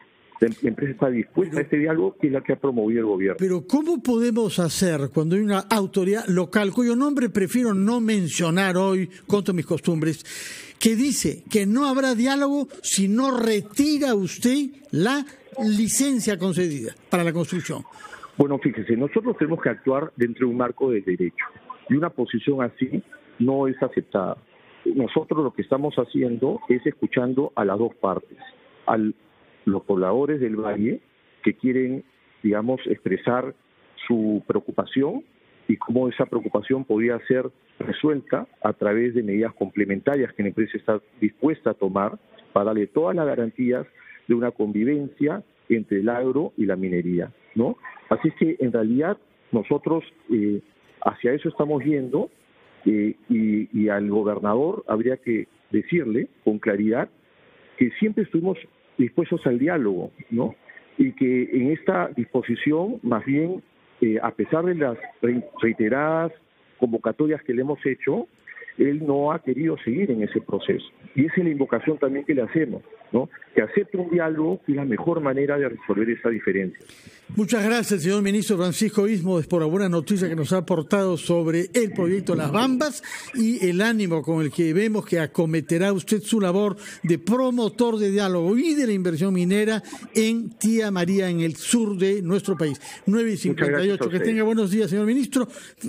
La empresa está dispuesta a este diálogo, que es la que ha promovido el gobierno. Pero ¿cómo podemos hacer cuando hay una autoridad local, cuyo nombre prefiero no mencionar hoy contra mis costumbres, que dice que no habrá diálogo si no retira usted la licencia concedida para la construcción? Bueno, fíjese, nosotros tenemos que actuar dentro de un marco de derecho, y una posición así no es aceptada. Nosotros lo que estamos haciendo es escuchando a las dos partes, a los pobladores del Valle que quieren, digamos, expresar su preocupación y cómo esa preocupación podría ser resuelta a través de medidas complementarias que la empresa está dispuesta a tomar para darle todas las garantías de una convivencia entre el agro y la minería, ¿no? Así es que en realidad nosotros eh, hacia eso estamos yendo, eh, y, y al gobernador habría que decirle con claridad que siempre estuvimos dispuestos al diálogo, ¿no? Y que en esta disposición, más bien, eh, a pesar de las reiteradas convocatorias que le hemos hecho, él no ha querido seguir en ese proceso. Y esa es la invocación también que le hacemos, ¿no? Que acepte un diálogo, que es la mejor manera de resolver esa diferencia. Muchas gracias, señor ministro Francisco Ismodes, por la buena noticia que nos ha aportado sobre el proyecto Las Bambas y el ánimo con el que vemos que acometerá usted su labor de promotor de diálogo y de la inversión minera en Tía María, en el sur de nuestro país. nueve y cincuenta y ocho. Que tenga buenos días, señor ministro.